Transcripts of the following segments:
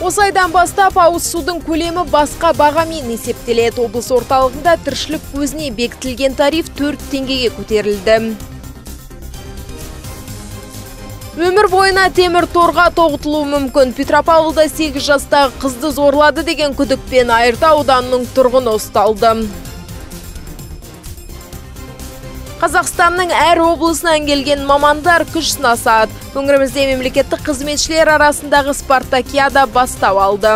Осы айдан бастап ауыз судың көлемі басқа бағамен есептеледі. Облыс орталығында тіршілік көзіне бекітілген тариф 4 теңгеге көтерілді. Өмір бойына темір торға тоғытылуы мүмкін. Петропавлда 8 жастағы қызды зорлады деген күдікпен Айыртау ауданының тұрғыны ұсталды. Қазақстанның әр облысынан келген мамандар күш сынасады. Өңірімізде мемлекеттік қызметшілер арасындағы спартакиада бастау алды.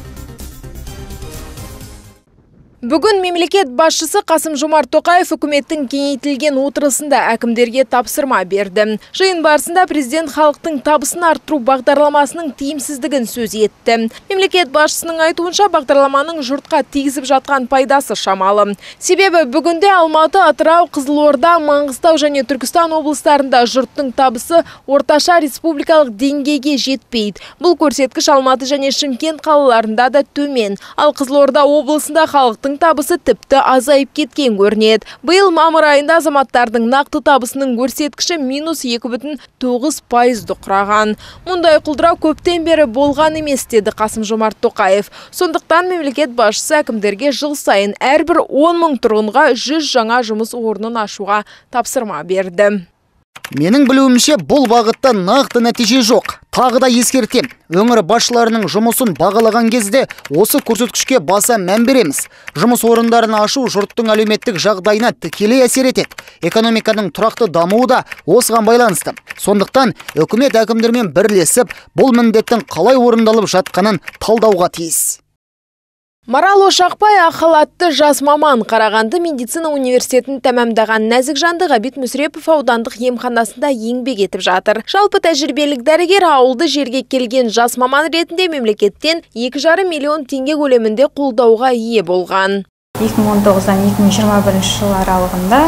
Бүгін мемлекет басшысы Қасым-Жомарт Тоқаев үкіметтің кеңейтілген отырысында әкімдерге тапсырма берді. Жиын барысында президент халықтың табысын арттыру бағдарламасының тиімсіздігін сөз етті. Мемлекет басшысының айтуынша бағдарламаның жұртқа тигізіп жатқан пайдасы шамалы. Себебі бүгінде Алматы, Атырау, Қызылорда, Маңғыстау және Түркістан облыстарында жұрттың табысы орташа республикалық деңгейге жетпейді. Бұл көрсеткіш Алматы және Шымкент қалаларында да төмен. Ал Қызылорда облысында халықтың табысы тіпті азайып кеткен көрінеді. Биыл мамыр айында азаматтардың нақты табысының көрсеткіші -2,9% құраған. Мұндай құлдырау көптен бері болған емес, деді Қасым-Жомарт Тоқаев. Сондықтан мемлекет басшысы әкімдерге жыл сайын әрбір 10 мың тұрғынға 100 жаңа жұмыс орнын ашуға тапсырма берді. Менің білуімше бұл бағытта нақты нәтиже жоқ. Тағы да ескертем. Өңір басшыларының жұмысын бағалаған кезде осы көрсеткішке баса мән береміз. Жұмыс орындарын ашу жұрттың әлеуметтік жағдайына тікелей әсер етеді. Экономиканың тұрақты дамуы да осыған байланысты. Сондықтан үкімет әкімдермен бірлесіп, бұл міндеттің қалай орындалып жатқанын талдауға тиіс. Марал Ошақбай ақылатты жас маман. Қарағанды медицина университетін тәмамдаған нәзік жанды Ғабит Мүсірепов аудандық емханасында еңбек етіп жатыр. Жалпы тәжірибелік дәрігер ауылды жерге келген жас маман ретінде мемлекеттен 2,5 миллион теңге көлемінде қолдауға ие болған. 2019-дан 2021 жыл аралығында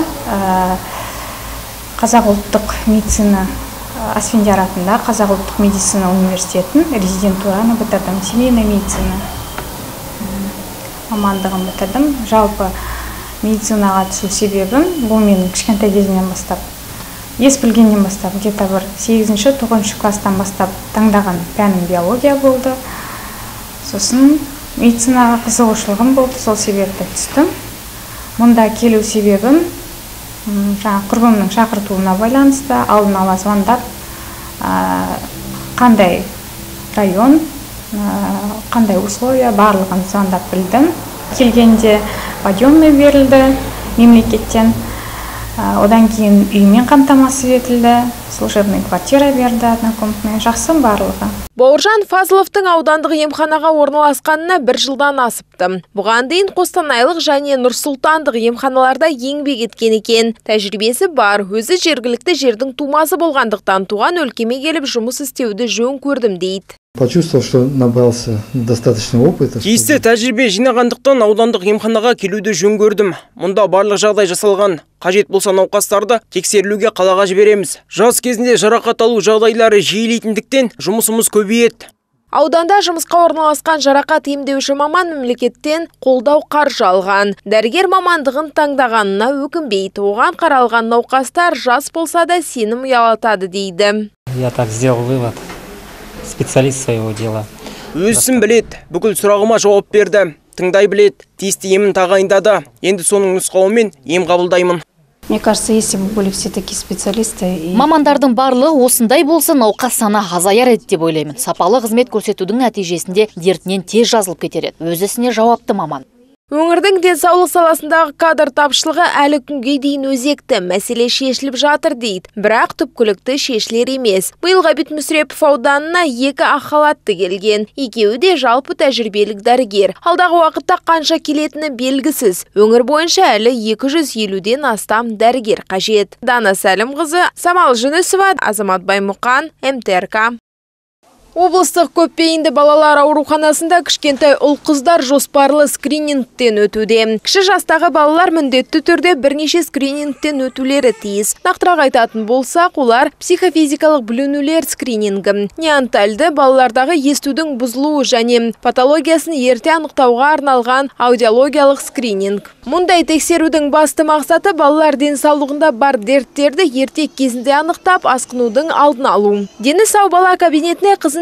Қазақ ұлттық медицина Асфендияр атында Қазақ ұлттық медицина университетін резидентураны бітірдім. Семейная медицина мамандығын бітірдім. Жалпы медицинаға түсу себебім бұл менің кішкентай кезімнен бастап, ес білгеннен бастап, где-то бір 8-9 класстан бастап таңдаған пәнім биология болды. Сосын медицинаға қызығушылығым болды, сол себепті түстім. Мұнда келу себебім құрбымның шақыртуына байланысты, алдын ала звондап, қандай район, қандай условия барлығын звондап білдім. Келгенде подъемный берілді мемлекеттен. Одан кейін үймен қамтамасыз етілді. Служебный квартира берді, однокомнатный. Жақсы барлығы. Бауыржан Фазыловтың аудандық емханаға орналасқанына 1 жылдан асыпты. Бұған дейін Қостанайлық және Нұрсұлтандық емханаларда еңбек еткен екен. Тәжірибесі бар, өзі жергілікті жердің тумасы болғандықтан туған өлкеме келіп жұмыс істеуді жөн көрдім дейді. Почувствовал, что набрался достаточно опыта. Тиісті тәжірибе жинағандықтан аудандық емханаға келуді жөн көрдім. Мұнда барлық жағдай жасалған. Қажет болса науқастарды тексерілуге қалаға жібереміз. Жас кезінде жарақат алу жағдайлары жиілейтіндіктен жұмысымыз көбейеді. Ауданда жұмысқа орналасқан жарақат емдеуші маман мемлекеттен қолдау қаржы алған. Дәрігер мамандығын таңдағанына өкінбейді. Оған қаралған науқастар жас болса да сенім ұялатады дейді. Я так сделал вывод. Специалист своего дела. Өзісін білет, бүкіл сұрағыма жауап берді. Тыңдай білет, тиісті емін тағайындады. Енді соның нұсқауымен ем қабылдаймын. Мне кажется, если бы были все такие специалисты. Мамандардың барлығы осындай болса науқас саны азаяр еді деп ойлаймын. Сапалы қызмет көрсетудің нәтижесінде дертінен тез жазылып кетер еді. Өз ісіне жауапты маман. Өңірдің денсаулық саласындағы кадр тапшылығы әлі күнге дейін өзекті. Мәселе шешіліп жатыр дейді. Бірақ түпкілікті шешілер емес. Биыл Ғабит Мүсірепов ауданына 2 ақхалатты келген. Екеуі де жалпы тәжірибелік дәрігер. Алдағы уақытта қанша келетіні белгісіз. Өңір бойынша әлі 250-ден астам дәрігер қажет. Дана Сәлімқызы, Самал Жүнісова, Азамат Баймұқан, МТРК. Облыстық көпбейінді балалар ауруханасында кішкентай ұл-қыздар жоспарлы скринингтен өтуде. Кіші жастағы балалар міндетті түрде бірнеше скринингтен өтулері тиіс. Нақтырақ айтатын болсақ, олар психофизикалық бүлінулер скринингі, неонатальды балалардағы естудің бұзылуы және патологиясын ерте анықтауға арналған аудиологиялық скрининг. Мұндай тексерудің басты мақсаты балалар денсаулығында бар дерттерді ерте кезінде анықтап, асқынудың алдын алу. Дені сау бала кабинетіне қызын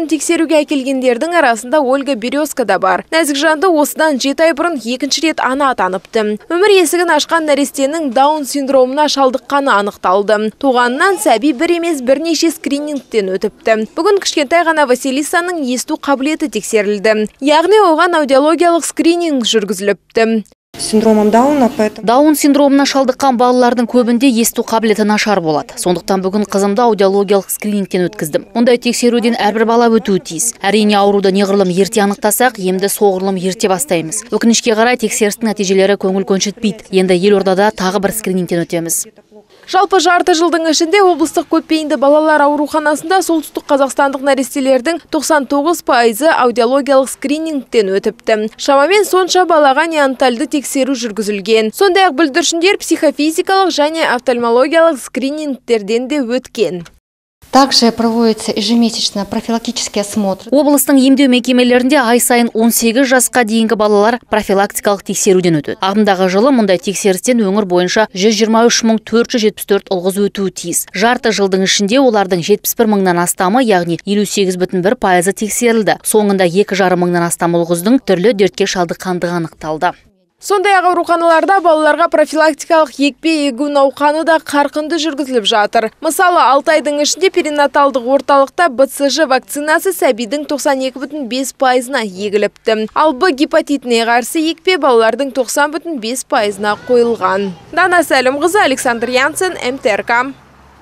ісін тексеруге әкелгендердің арасында Ольга Березка да бар. Нәзік жанды осыдан 7 ай бұрын екінші рет ана атаныпты. Өмір есігін ашқан нәрестенің Даун синдромына шалдыққаны анықталды. Туғаннан сәби бір емес бірнеше скринингтен өтіпті. Бүгін кішкентай ғана Василисаның есту қабілеті тексерілді. Яғни оған аудиологиялық скрининг жүргізіліпті. Синдромом Дауна, поэтому... Даун синдромына шалдыққан балалардың көбінде есту қабілеті нашар болады. Сондықтан бүгін қызымды аудиологиялық скринингтен өткіздім. Мұндай тексеруден әрбір бала өтуі тиіс. Әрине ауруды неғұрлым ерте анықтасақ, емді соғұрлым ерте бастаймыз. Өкінішке қарай тексерістің нәтижелері көңіл көншітпейді. Енді елордада тағы бір скринингтен өтеміз. Жалпы жарты жылдың ішінде облыстық көпбейінді балалар ауруханасында солтүстік қазақстандық нәрестелердің 99% аудиологиялық скринингтен өтіпті. Шамамен сонша балаға неонатальды тексеру жүргізілген. Сондай-ақ бүлдіршіндер психофизикалық және офтальмологиялық скринингтерден де өткен. Также проводится ежемесячно профилактический осмотр. Облыстың емдеу мекемелерінде ай сайын 18 жасқа дейінгі балалар профилактикалық тексеруден өтеді. Ағымдағы жылы мұндай тексерістен өңір бойынша 123.474 ұл қыз өтуі тиіс. Жарты жылдың ішінде олардың 71 мыңнан астамы, яғни 58,1% тексерілді. Соңында 2,5 мыңнан астам ұл қыздың түрлі дертке шалдыққандығы анықталды. Сондай-ақ ауруханаларда балаларға профилактикалық екпе егу науқаны да қарқынды жүргізіліп жатыр. Мысалы, 6 айдың ішінде перинаталдық орталықта БЦЖ вакцинасы сәбидің 92,5%-на егіліпті. Ал Б гепатитіне қарсы екпе балалардың 90,5%-на қойылған. Дана Сәлімқызы, Александр Янсен, МТРК.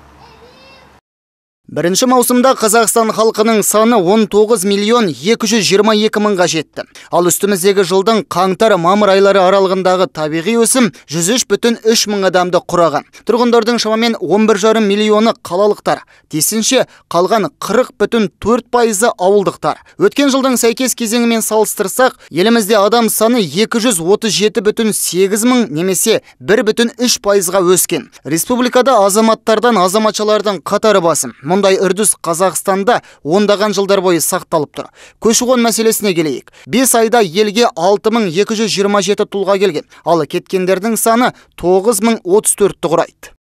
1 маусымда Қазақстан халқының саны 19.222.000-ға жетті. Ал үстіміздегі жылдың қаңтар-мамыр айлары аралығындағы табиғи өсім 103,3 мың адамды құраған. Тұрғындардың шамамен 11,5 миллионы қалалықтар, тиісінше қалған 40,4% ауылдықтар. Өткен жылдың сәйкес кезеңімен салыстырсақ, елімізде адам саны 237,8 мың немесе 1,3%-ға өскен. Республикада азаматтардан азаматшалардың қатары басым. Мұндай үрдіс Қазақстанда ондаған жылдар бойы сақталып тұр. Көші-қон мәселесіне келейік. 5 айда елге 6.227 тұлға келген, ал кеткендердің саны 9.034-ті құрайды.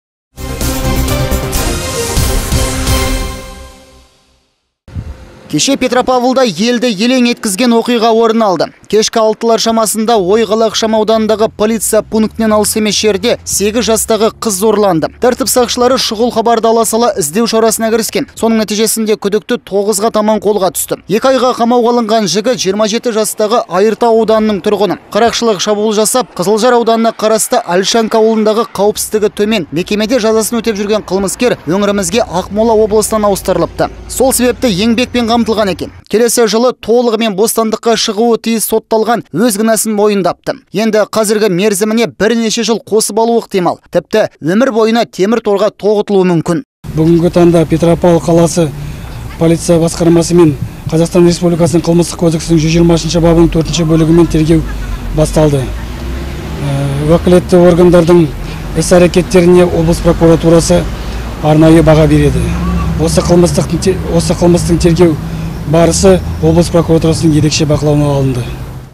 Кеше Петропавлда елді елең еткізген оқиға орын алды. Кешкі 6-лар шамасында Ойғалы ықшамауданындағы полиция пунктінен алыс емес жерде 8 жастағы қыз зорланды. Тәртіп сақшылары шұғыл хабарды ала сала іздеу шарасына кіріскен. Соның нәтижесінде күдікті 9-ға таман қолға түсті. 2 айға қамауға алынған жігіт 27 жастағы Айыртау ауданының тұрғыны. Қарақшылық шабуыл жасап, Қызылжар ауданына қарасты Альшанка ауылындағы қауіпсіздігі төмен мекемеде жазасын өтеп жүрген қылмыскер өңірімізге Ақмола облысынан ауыстырылыпты. Сол себепті еңбекпен қамтылған екен. Келесі жылы толығымен бостандыққа шығуы тиіс сотталған өз кінәсін мойындапты. Енді қазіргі мерзіміне бірнеше жыл қосып алуы ықтимал. Тіпті өмір бойына темір торға тоғытылуы мүмкін. Бүгінгі таңда Петропавл қаласы полиция басқармасы мен Қазақстан Республикасының қылмыстық кодексінің 120 бабының 4 бөлігімен тергеу басталды. Уәкілетті органдардың іс-әрекеттеріне облыс прокуратурасы арнайы баға береді. Осы қылмыстың тергеу барысы облыс прокуратурасының ерекше бақылауына алынды.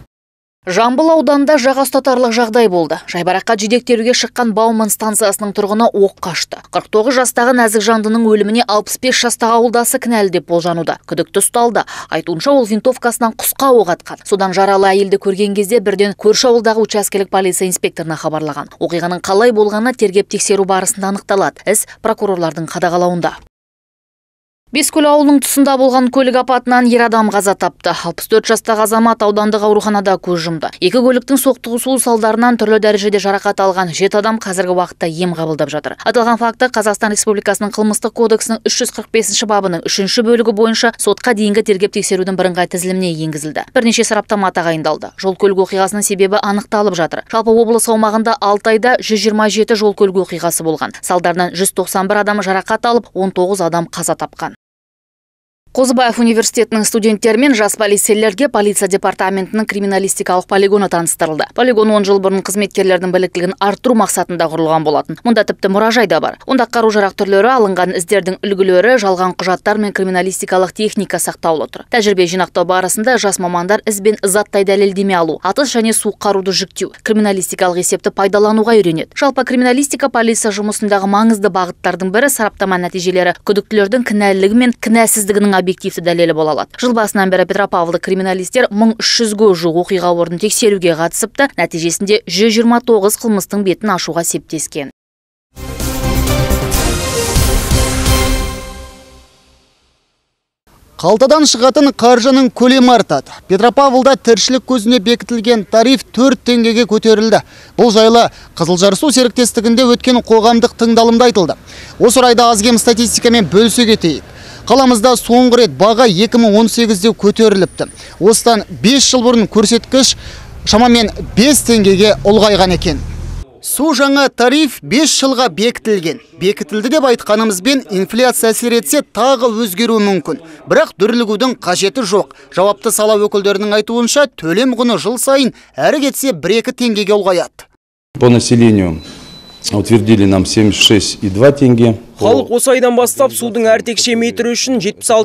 Жамбыл ауданында жаға ұстатарлық жағдай болды. Жайбараққа жедек-теруге шыққан Бауман станциясының тұрғыны оқ қашты. 49 жастағы нәзік жандының өліміне 65 жастағы ауылдасы кінәлі деп болжануда. Күдікті ұсталды. Айтуынша ол винтовкасынан құсқа оқ атқан. Содан жаралы әйелді көрген кезде бірден көрші ауылдағы учаскелік полиция инспекторына хабарлаған. Оқиғаның қалай болғаны тергеп тексеру барысында анықталады. Іс прокурорлардың қадағалауында. Бескөл ауылының тұсында болған көлік апатынан ер адам қаза тапты. 64 жастағы азамат аудандық ауруханада көз жұмды. Екі көліктің соқтығысуы салдарынан түрлі дәрежеде жарақат алған 7 адам қазіргі уақытта ем қабылдап жатыр. Аталған факті Қазақстан Республикасының қылмыстық кодексінің 345 бабының 3 бөлігі бойынша сотқа дейінгі тергеп тексерудің бірыңғай тізіліміне енгізілді. Бірнеше сараптама тағайындалды. Жол көлік оқиғасының себебі анықталып жатыр. Жалпы облыс аумағында 6 айда 127 жол көлік оқиғасы болған. Салдарынан 191 адам жарақат алып, 19 адам қаза тапқан. Қозыбаев университетінің студенттері мен жас полицейлерге полиция департаментінің криминалистикалық полигоны таныстырылды. Полигон 10 жыл бұрын қызметкерлердің біліктілігін арттыру мақсатында құрылған болатын. Мұнда тіпті мұражай да бар. Онда қару-жарақ түрлері, алынған іздердің үлгілері, жалған құжаттар мен криминалистикалық техника сақтаулы тұр. Тәжірибе жинақтау барысында жас мамандар із бен заттай дәлелдеме алу, атыс және суық қаруды жүктеу, криминалистикалық есепті пайдалануға үйренеді. Жалпы криминалистика полиция жұмысындағы маңызды бағыттардың бірі. Сараптама нәтижелері күдіктілердің кінәлілігі мен кінәсіздігінің объективті дәлелі бола алады. Жыл басынан бері Петропавлдық криминалистер 1300-ге жуық оқиға орнын тексеруге қатысыпты, нәтижесінде 129 қылмыстың бетін ашуға септескен. Қалтадан шығатын қаржының көлемі артады. Петропавлда тіршілік көзіне бекітілген тариф 4 теңгеге көтерілді. Бұл жайлы Қызылжар су серіктестігінде өткен қоғамдық тыңдалымда айтылды. Осы орайда аз-кем статистикамен бөлісе кетейік. Қаламызда соңғы рет баға 2018-де көтеріліпті. Осыдан 5 жыл бұрын көрсеткіш шамамен 5 теңгеге ұлғайған екен. Су жаңа тариф 5 жылға бекітілген. Бекітілді деп айтқанымызбен инфляция әсер етсе тағы өзгеруі мүмкін. Бірақ дүрлігудің қажеті жоқ. Жауапты сала өкілдерінің айтуынша төлем құны жыл сайын әрі кетсе 1-2 теңгеге ұлғаяды. По населению утвердили нам 76,2 теңге. Халық осы айдан бастап судың әр текше метрі үшін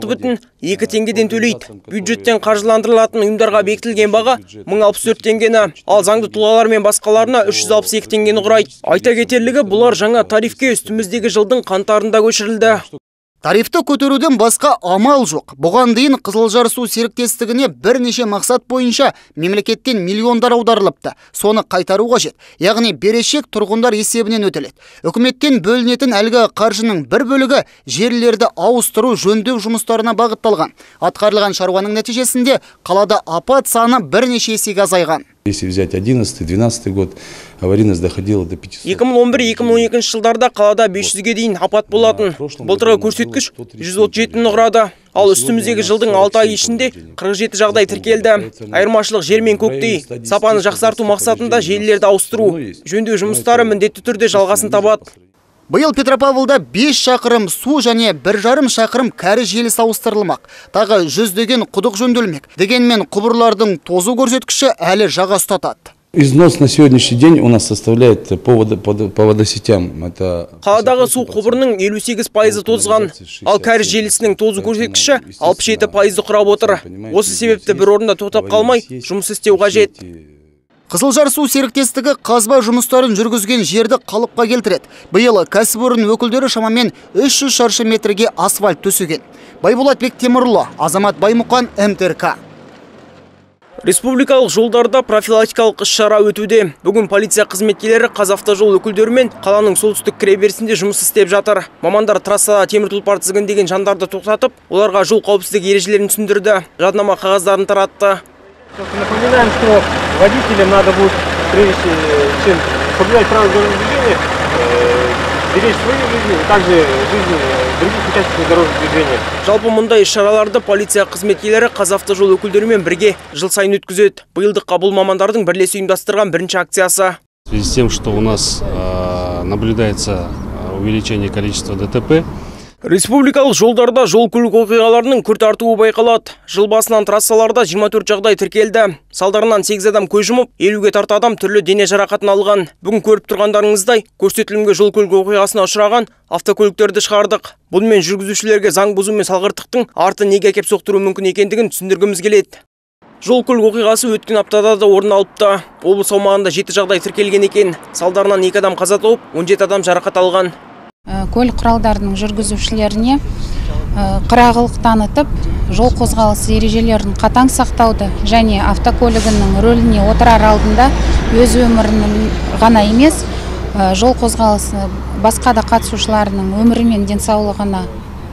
76,2 теңгеден төлейді. Бюджеттен қаржыландырылатын ұйымдарға бекітілген баға 1064 теңгені, ал заңды тұлғалар мен басқаларына 362 теңгені құрайды. Айта кетерлігі, бұлар жаңа тарифке үстіміздегі жылдың қаңтарында көшірілді. Тарифті көтеруден басқа амал жоқ. Бұған дейін Қызылжар су серіктестігіне бірнеше мақсат бойынша мемлекеттен миллиондар аударылыпты. Соны қайтару қажет. Яғни берешек тұрғындар есебінен өтіледі. Үкіметтен бөлінетін әлгі қаржының бір бөлігі жерлерді ауыстыру жөндеу жұмыстарына бағытталған. Атқарылған шаруаның нәтижесінде қалада апат саны бірнеше есеге азайған. Если взять 11-12 год, аварийность доходила до 500. 2011-2012 жылдарда қалада 500-ге дейін апат болатын. Былтырғы көрсеткіш 137-ні құрады. Ал үстіміздегі жылдың 6 ай ішінде 47 жағдай тіркелді. Айырмашылық жер мен көктей. Сапаны жақсарту мақсатында желілерді ауыстыру, жөндеу жұмыстары міндетті түрде жалғасын табады. Биыл Петропавлда 5 шақырым су және 1,5 шақырым кәріз желісі ауыстырылмақ. Тағы 100-деген құдық жөнделмек. Дегенмен құбырлардың тозу көрсеткіші әлі жаға ұстатады. Износ на сегодняшний день у нас составляет по водосетям. Қаладағы су құбырының 58% тозған, ал кәріз желісінің тозу көрсеткіші 67% құрап отыр. Осы себепті бір орында тоқтап қалмай, жұмыс істеу қажет. Қызылжар су серіктестігі қазба жұмыстарын жүргізген жерді қалыпқа келтіреді. Биыл кәсіпорын өкілдері шамамен 300 шаршы метрге асфальт төсеген. Байболат Бектемірұлы, Азамат Баймұқан, МТРК. Республикалық жолдарда профилактикалық іс-шара өтуде. Бүгін полиция қызметкерлері Қазавтожол өкілдерімен қаланың солтүстік кіреберісінде жұмыс істеп жатыр. Мамандар трассада темір тұлпар тізгіндеген жандарды тоқтатып, оларға жол қауіпсіздік ережелерін түсіндірді. Жаднама қағаздарын таратты. Напоминаем, что водителям надо будет, прежде чем соблюдать правила дорожного движения, беречь свою жизнь, а также жизнь других участников дорожного движения. Жалпы мұндай іс-шараларды полиция қызметкерлері Қазавтожол өкілдерімен бірге жыл сайын өткізеді. Биылдыққа бұл мамандардың бірлесе ұйымдастырған бірінші акциясы. В связи с тем, что у нас наблюдается увеличение количества ДТП, республикалық жолдарда жол көлік оқиғаларының күрт артуы байқалады. Жыл басынан трассаларда 24 жағдай тіркелді. Салдарынан 8 адам көз жұмып, 50-ге тарта адам түрлі дене жарақатын алған. Бүгін көріп тұрғандарыңыздай, көрсетілімге жол көлік оқиғасына ұшыраған автокөліктерді шығардық. Бұнымен жүргізушілерге заң бұзу мен салғырттықтың арты неге әкеп соқтыруы мүмкін екендігін түсіндіргіміз келеді. Жол көлік оқиғасы өткен аптада да орын алыпты. Облыс аумағында 7 жағдай тіркелген екен. Салдарынан 2 адам қаза тауып, 17 адам жарақат алған. Көлік құралдарының жүргізушілеріне қырағылық танытып, жол қозғалысы ережелерін қатаң сақтауды және автокөлігінің рөліне отырар алдында өз өмірінің ғана емес, жол қозғалысы басқа да қатысушыларының өмірі мен денсаулығына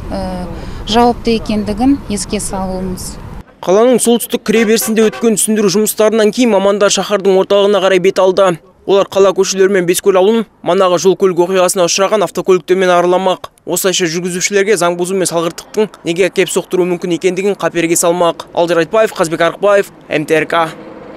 жауапты екендігін еске салуымыз. Қаланың солтүстік кіреберісінде өткен түсіндіру жұмыстарынан кейін мамандар шаһардың орталығына қарай бет алды. Олар қала көшелерімен Бескөл ауылын манағы жол көлік оқиғасына ұшыраған автокөліктермен араламақ. Осылайша жүргізушілерге заң бұзу мен салғырттықтың неге әкеп соқтыруы мүмкін екендігін қаперге салмақ. Алдияр Айтбаев, Қазбек Арықбаев, МТРК.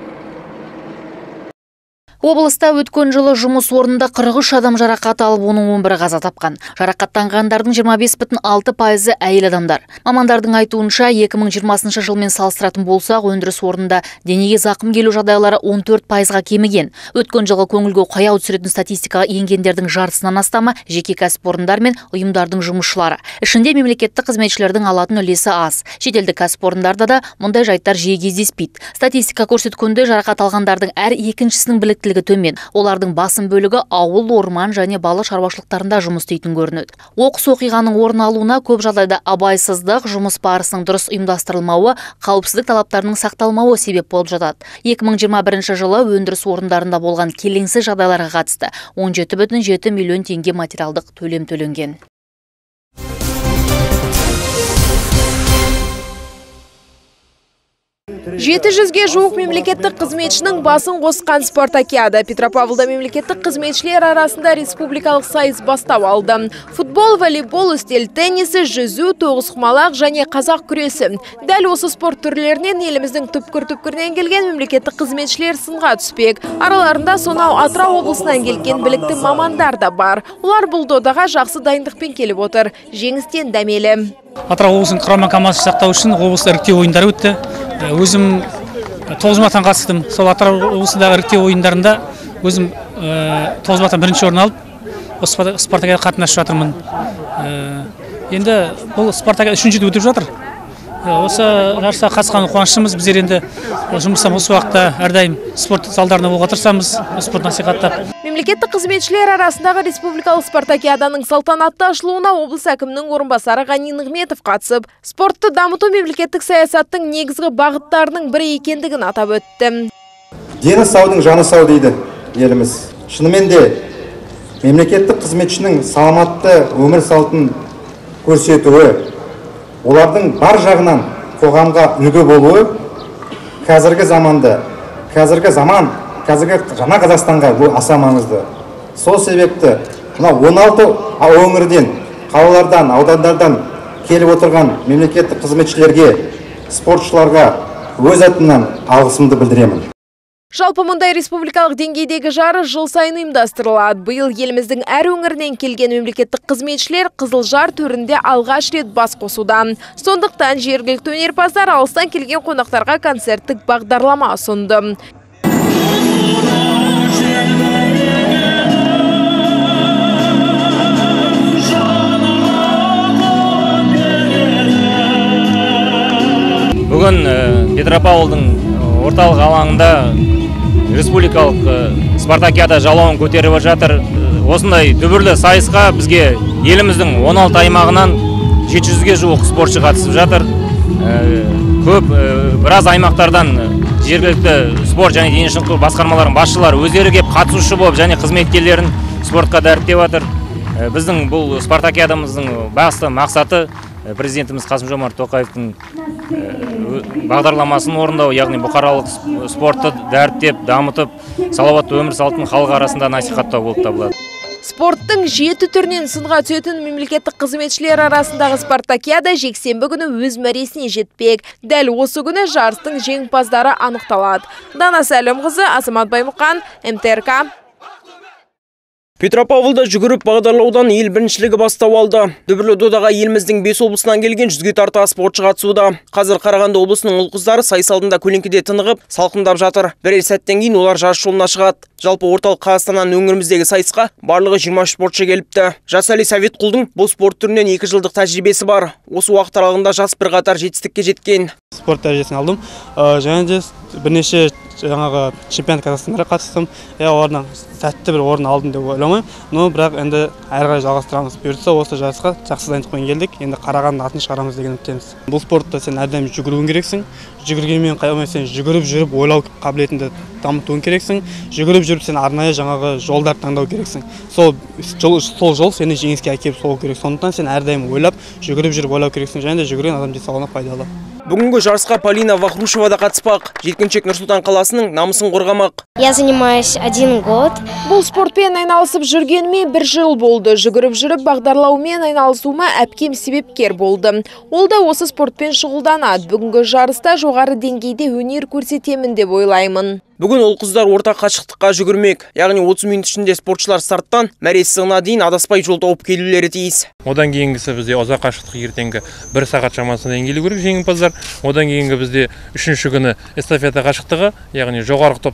Облыста өткен жылы жұмыс орнында 43 адам жарақат алып, оның 11-і қаза тапқан. Жарақаттанғандардың 25,6% әйел адамдар. Мамандардың айтуынша 2020 жылмен салыстыратын болсақ, өндіріс орнында денеге зақым келу жағдайлары 14%-ға кеміген. Өткен жылғы көңілге қаяу түсіретін статистикаға енгендердің жартысынан астамы жеке кәсіпорындар мен ұйымдардың жұмысшылары. Ішінде мемлекеттік қызметшілердің алатын үлесі аз. Шетелдік кәсіпорындарда да мұндай жайттар жиі кездеспейді. Статистика көрсеткенде жарақат алғандардың әр екіншісінің біліктілігі біліктілігі төмен. Олардың басым бөлігі ауыл, орман және балық шаруашылықтарында жұмыс істейтін көрінеді. Оқыс оқиғаның орын алуына көп жағдайда абайсыздық, жұмыс барысының дұрыс ұйымдастырылмауы, қауіпсіздік талаптарының сақталмауы себеп болып жатады. 2021 жылы өндіріс орындарында болған келеңсіз жағдайларға қатысты 17,7 миллион теңге материалдық төлем төленген. Жеті жүзге жуық мемлекеттік қызметшінің басын қосқан спартакиада. Петропавлда мемлекеттік қызметшілер арасында республикалық сайыс бастау алды. Футбол, волейбол, үстел теннисі, жүзу, тоғызқұмалақ және қазақ күресі. Дәл осы спорт түрлерінен еліміздің түпкір-түпкірінен келген мемлекеттік қызметшілер сынға түспек. Араларында сонау Атырау облысынан келген білікті мамандар да бар. Олар бұл додаға жақсы дайындықпен келіп отыр. Жеңістен дәмелі. Атырау облысының құрама командасын сақтау үшін облыста іріктеу ойындары өтті. Өзім 9 матан қатыстым. Сол Атырау облысындағы іріктеу ойындарында өзім 9 матан бірінші орын алып, осы спартакиада қатынасып жатырмын. Енді бұл спартакиада 3-ші өтіп жатыр. Осы жарысқа қатысқан қуаныштымыз. Біздер енді жұмыстан осы уақытта әрдайым спорт залдарына болуға тырысамыз, спорт насихаттап. Мемлекеттік қызметшілер арасындағы республикалық спартакиаданың салтанатты ашылуына облыс әкімінің орынбасары Ғани Нығметов қатысып, спортты дамыту мемлекеттік саясаттың негізгі бағыттарының бірі екендігін атап өтті. Дені саудың жаны сау дейді еліміз. Шынымен де мемлекеттік қызметшінің саламатты өмір салтын көрсетуі, олардың бар жағынан қоғамға үлгі болуы қазіргі жаңа Қазақстанға бұл аса маңызды. Сол себепті 16 өңірден, қалалардан, аудандардан келіп отырған мемлекеттік қызметшілерге, спортшыларға өз атымнан алғысымды білдіремін. Жалпы мұндай республикалық деңгейдегі жарыс жыл сайын ұйымдастырылады. Биыл еліміздің әр өңірінен келген мемлекеттік қызметшілер Қызылжар төрінде алғаш рет бас қосудан. Сондықтан жергілікті өнерпаздар алыстан келген қонақтарға концерттік бағдарлама ұсынды. Бүгін Петропавлдың орталық алаңында республикалық спартакиада жалауын көтеріп жатыр. Осындай дүбірлі сайысқа бізге еліміздің 16 аймағынан 700-ге жуық спортшы қатысып жатыр. Біраз аймақтардан жергілікті спорт және дене шынықтыру басқармаларының басшылары өздері кеп қатысушы болып және қызметкерлерін спортқа дәріптеп жатыр. Біздің бұл спартакиадамыздың басты мақсаты президентіміз Қасым-Жомарт Тоқаевтың бағдарламасын орындау, яғни бұқаралық спортты дәріптеп, дамытып, салауатты өмір салтын халық арасында насихаттау болып табылады. Спорттың 7 түрінен сынға түсетін мемлекеттік қызметшілер арасындағы спартакиада жексенбі күні өз мәресіне жетпек. Дәл осы күні жарыстың жеңімпаздары анықталады. Дана Сәлімқызы, Азамат Баймұқан, МТРК. Петропавлда жүгіріп бағдарлаудан ел біріншілігі бастау алды. Дүбірлі додаға еліміздің 5 облысынан келген 100-ге тарта спортшы қатысуда. Қазір Қарағанды облысының ұл-қыздары сайыс алдында көлеңкеде тынығып, салқындап жатыр. Бірер сәттен кейін олар жарыс жолына шығады. Жалпы орталық Қазақстаннан өңіріміздегі сайысқа барлығы 20 спортшы келіпті. Жасали Советқұлдың бұл спорт түрінен 2 жылдық тәжірибесі бар. Осы уақыт аралығында жас бірқатар жетістікке жеткен. Спорт дәрежесін алдым. Және де бірнеше жаңағы чемпионат Қазақстандарға қатыстым. Олардан сәтті бір орын алдым деп ойламаймын. Но бірақ енді әрі қарай жалғастырамыз. Бұйыртса осы жарысқа жақсы дайындықпен келдік. Енді Қарағанды атын шығарамыз деген үміттеміз. Бұл спортта сен әрдайым жүгіруің керексің. Жүгіргенмен қаймай сен жүгіріп жүріп ойлау қабілетіңді дамытуың керексің. Жүгіріп жүріп сен арнайы жаңағы жолдар таңдау керексің. Сол жол сені жеңіске әкеліп соғу керек. Сондықтан сен әрдайым ойлап, жүгіріп жүріп ойлау керексің. Және де жүгірген адам денсаулығына пайдалы. Бүгінгі жарысқа Полина Вахрушева да қатыспақ. Жеткіншек Нұрсұлтан қаласының намысын қорғамақ. Я занимаюсь 1 год. Бұл спортпен айналысып жүргеніме 1 жыл болды. Жүгіріп жүріп бағдарлаумен айналысуыма әпкем себепкер болды. Ол да осы спортпен шұғылданады. Бүгінгі жарыста жоғары деңгейде өнер көрсетемін деп ойлаймын. Бүгін ұл-қыздар орта қашықтыққа жүгірмек. Яғни 30 минут ішінде спортшылар старттан мәре сызығына дейін адаспай жол тауып келулері тиіс. Одан кейінгісі бізде ұзақ қашықтық ертеңгі 1 сағат шамасында келу керек жеңімпаздар. Одан кейінгі бізде 3-ші күні эстафета қашықтығы, яғни жоғарғы топтарда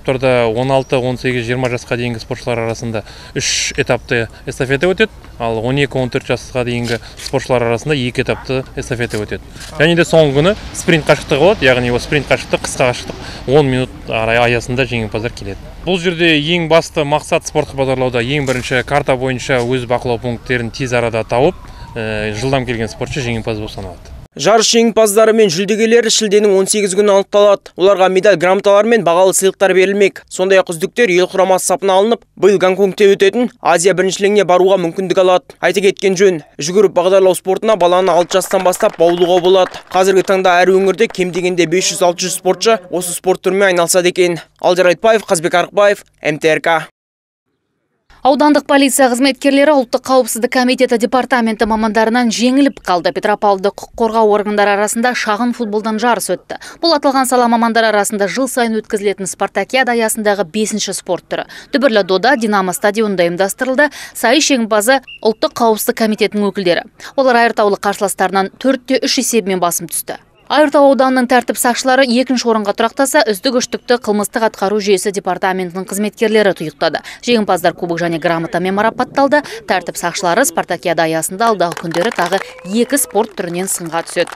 16, 18, 20 жасқа дейінгі спортшылар арасында 3 этапты эстафета өтеді, ал 12-14 жасқа дейінгі спортшылар арасында 2 этапты эстафета өтеді. Және де соңғы күні спринт қашықтығы болады, яғни спринт қашықтық, қысқа қашықтық 10 минут аясында жеңімпаздар келеді. Бұл жерде ең басты мақсат спортқа базарлауда ең бірінші карта бойынша өз бақылау пункттерін тез арада тауып, жылдам келген спортшы жеңімпаз болып саналады. Жарыс жеңімпаздары мен жүлдегерлері шілденің 18 күні анықталады. Оларға медаль, грамоталар мен бағалы сыйлықтар берілмек. Сондай-ақ үздіктер ел құрамасы сапына алынып, биыл Гонконгте өтетін Азия біріншілігіне баруға мүмкіндік алады. Айта кеткен жөн, жүгіріп бағдарлау спортына баланы 6 жастан бастап баулуға болады. Қазіргі таңда әр өңірде кем дегенде 500-600 спортшы осы спорт түрімен айналысады екен. Алдияр Айтбаев, Қазбек Арықбаев, МТРК. Аудандық полиция қызметкерлері ұлттық қауіпсіздік комитеті департаменті мамандарынан жеңіліп қалды. Петропавлда құқық қорғау органдары арасында шағын футболдан жарыс өтті. Бұл аталған сала мамандары арасында жыл сайын өткізілетін спартакиада аясындағы 5-ші спорт түрі. Дүбірлі дода Динамо стадионында ұйымдастырылды. Сайыс жеңімпазы ұлттық қауіпсіздік комитетінің өкілдері. Олар айыртаулық қарсыластарынан 4-3 есебімен басым түсті. Айыртау ауданының тәртіп сақшылары 2-ші орынға тұрақтаса, үздік үштікті қылмыстық атқару жүйесі департаментінің қызметкерлері тұйықтады. Жеңімпаздар кубок және грамотамен марапатталды. Тәртіп сақшылары спартакиада аясында алдағы күндері тағы 2 спорт түрінен сынға түседі.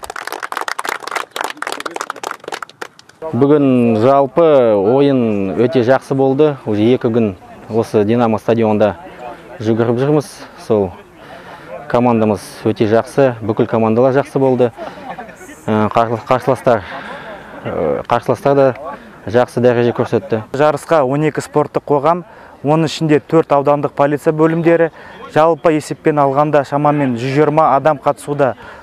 Бүгін жалпы ойын өте жақсы болды. Уже 2 күн осы Динамо стадионда жүгіріп жүрміз. Сол командамыз өте жақсы, бүкіл командалар жақсы болды. Қарсыластар да жақсы дәреже көрсетті. Жарысқа 12 спорттық қоғам, оның ішінде 4 аудандық полиция бөлімдері, жалпы есеппен алғанда шамамен 120 адам қатысуда.